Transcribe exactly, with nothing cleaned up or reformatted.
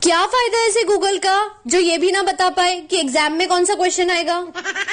क्या फायदा है ऐसे गूगल का जो ये भी ना बता पाए कि एग्जाम में कौन सा क्वेश्चन आएगा।